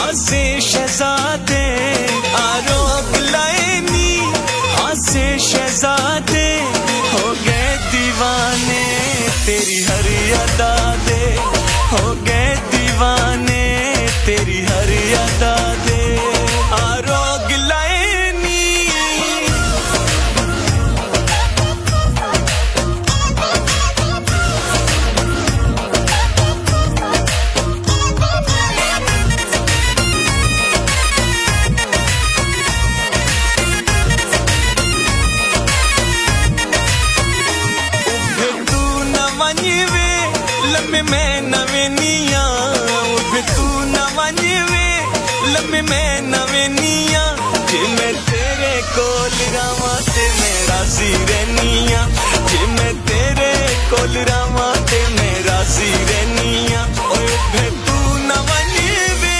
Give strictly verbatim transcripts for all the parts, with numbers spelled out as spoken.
हासे शहजादे आरोप लाएनी, हासे शहजादे हो गए दीवाने तेरी हर अदा दे, हो गए दीवाने तेरी हर अदा दे। आरोग लाएनी तू न वंजवे लम्बे मैं नवेनिया, तू न वंजवे लम्बे मैं नवेनिया, जे मैं तेरे कोल रावां ते मैं राजी रहनिया, जे मैं तेरे कोल रावां ते मैं राजी रहनिया। ओए बे तू न वंजवे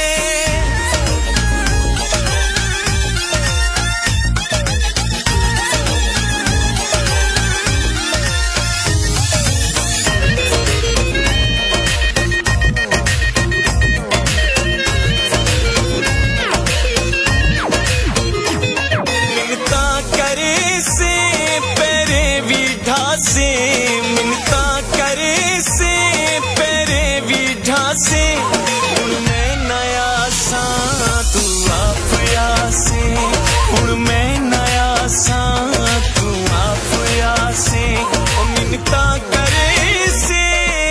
से मिन्नता करे से पेरे भी ढासे, हुण मैं नया सा तू आप आसे, हुण मैं नया सा तू आप आसे। ओ मिन्नता करे से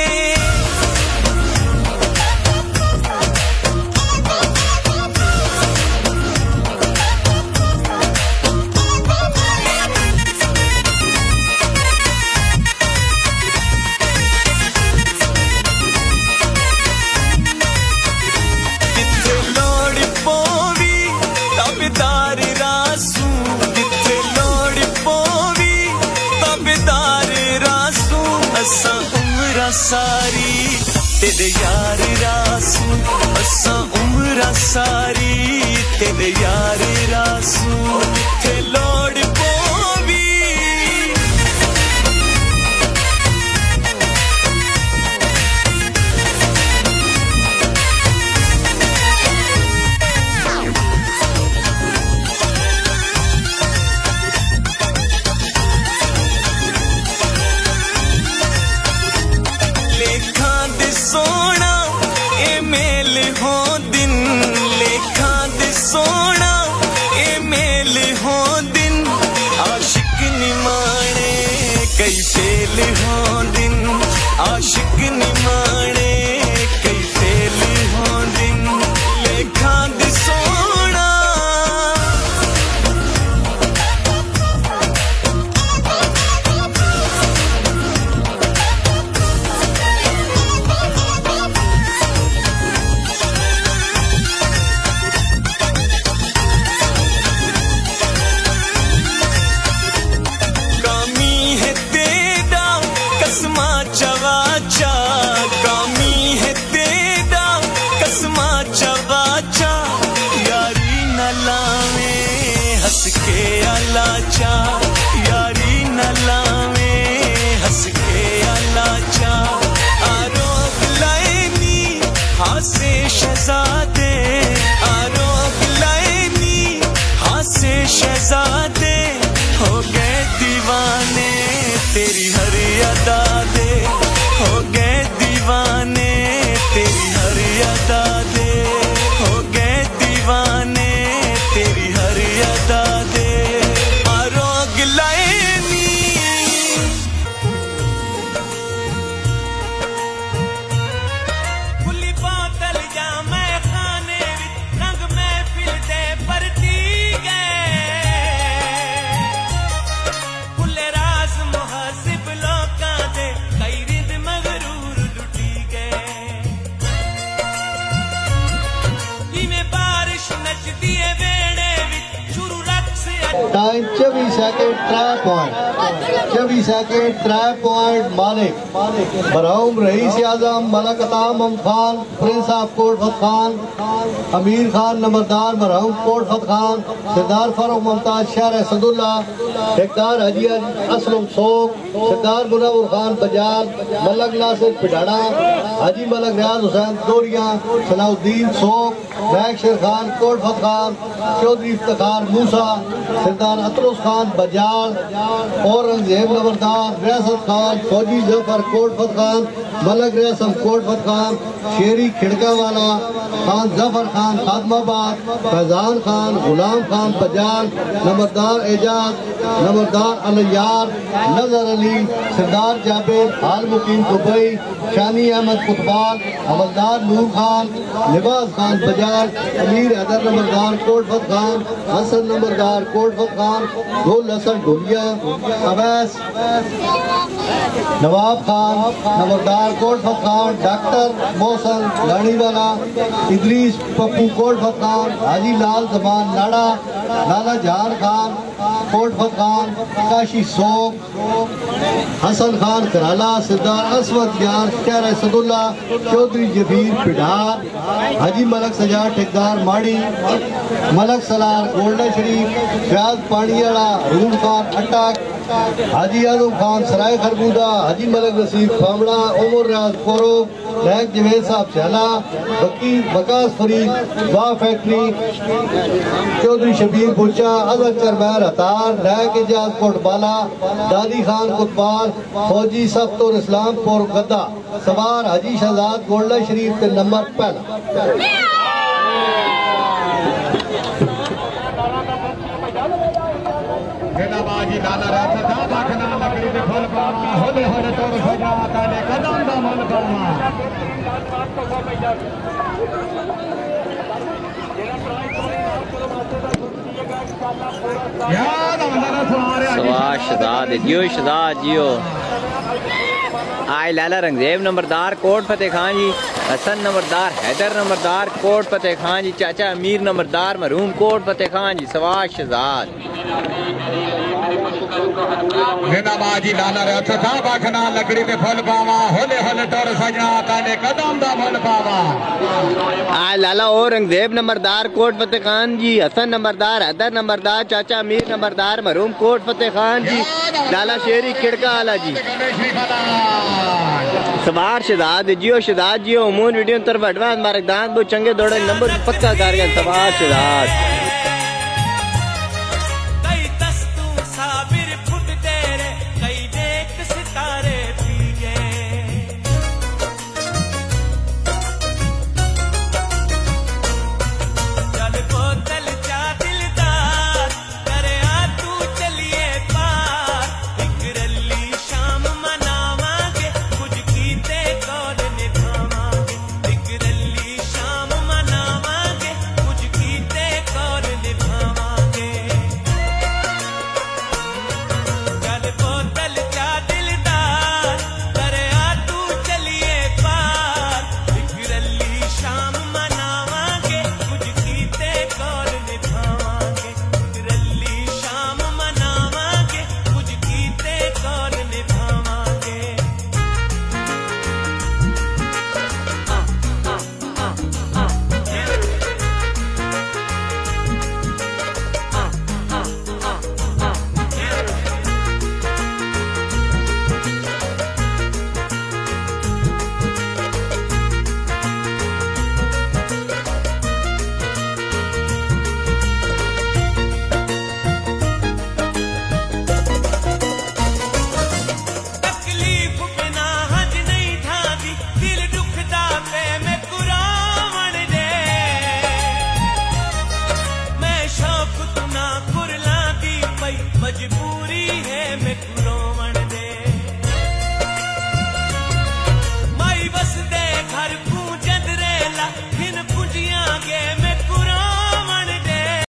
असा उम्र सारी तेरे यार रासू, असा उम्र सारी तेरे यार रासू। जिथे लोड़ पोवी सोना ए मेल हो दिन, लेखा दे सोना ए मेल हो दिन, आशिक निमाणे कई फेल हो दिन, आशिक निमाणे कई फेल हो दिन। लेखा दे सोना चवाचा, कामी है तेरा कसमा चवाचा, यारी न लावे हंस के आलाचा, यारी न लावे हंस के आलाचा। आरोग लाएनी हासे शहजादे, आरोग लाएनी हासे शहजादे हो गए दीवाने तेरी हर अदा दे, हो गए दीवाने तेरी हर अदा दे, हो गए दीवाने तेरी हर अदा दे। आरोग लाएनी खुली बोतल जा मैं खाने रंग महफिल दे परती गए, खुले राज मुहासिब लोकां दे कई रिद मगरूर लुटी गए। इवें बारिश नचदी है वेड़े विच शुरू रक्स टाइम चौबीस सेकंड त्रै पॉइंट चौबीस सेकंड त्रै पॉइंट मालिक मरहूम रईस आजम मलक अताम खान, प्रिंस ऑफ कोटफत खान, अमीर खान नंबरदार मरहूम कोटफत खान, सरदार फारूक मुमताज शहर सदुल्ला, ठेकेदार हाजी असलम सोख, सरदार मुनव्वर खान बजाज, मलक नासिर पिडाड़ा, हाजी मलक रियाज हुसैन दोरिया, सलाउद्दीन सोख, रैक शेर खान कोट फत खान, चौधरी इफ्तिखार मूसा, सरदार अतरुस खान बजाल, औरंगजेब नंबरदार, रियासत खान, फौजी जफर कोट फत खान, मलक रेसम कोट फत खान, शेरी खिड़का वाला खान, जफर खान खादमाबाद, फैजान खान, गुलाम खान बजाल, नंबरदार एजाज, नंबरदार अलयार, नजर अली, सरदार जाबिर, हाल मुकीम दुबई, शानी अहमद कुतबाल, हवलदार नूर खान, लिबास खान बजाज, अमीर हैदर नंबरदार कोट फत खान, हसन नंबरदार कोट फत खान, गुल हसन ढुलिया, अवैस नवाब खान नंबरदार कोट फत खान, डॉक्टर मोहसन लाड़ीवाला, इदरीस पप्पू कोट फत खान, हाजी लाल जमान नाड़ा, लाला जहान खान कोट फत खान, काशी सोम, हसन खान कराला, सरदार असवद यार, शहर सदुल्ला, चौधरी जबीर पिडार, हाजी मलक सजा ठेकेदार माड़ी, मलक सलार गोल्डन शरीफ, फयाज पानीवाला, रूम खान अटक, हाजी आजम खान सराय खरबूदा, हाजी मलक नसीब फामड़ा, उमर राज कोरो, लैक जवेद साहब शहला, वकील वकास फरीद वाह फैक्ट्री, चौधरी शबीर बुचा, अजहर चरमैर हतार, लैक एजाज कोटबाला, दादी खान कुतबाल, फौजी सफ्तुर इस्लामपुर गद्दा, सवार हाजी शहजाद गोल्डन शरीफ के नंबर पहला। बाजी लाला रास्ता बाखना लकड़ी से फल पामा, होले होले तोर सजा काले कदम दा मन पामा। याद अंदर सवारे सवार शहजाद जियो शहजाद जियो आय लाला रंगजेब नंबरदार कोट फतेह खान जी, हसन नंबरदार हैदर नंबरदार कोट फतेह खान जी, चाचा अमीर नंबरदार मरहूम कोट फतेह खान जी, सवार शहजाद बाजी लाला रास्ता बाखना लकड़ी से फल पावा, होले होले तोर सजना काले कदम दा मन पावा। आय लाला औरंगजेब नंबरदार कोट फतेह खान जी, हसन नंबरदार हैदर नंबरदार, चाचा अमीर नंबरदार मरहूम कोट फतेह खान जी, लाला शेरी खिड़का आला जी, सवार शहजाद जियो शहजाद जियो। उमून वीडियो तरफ एडवांस मारकदान बो चंगे दौड़े नंबर पक्का कर गए सवार शहजाद।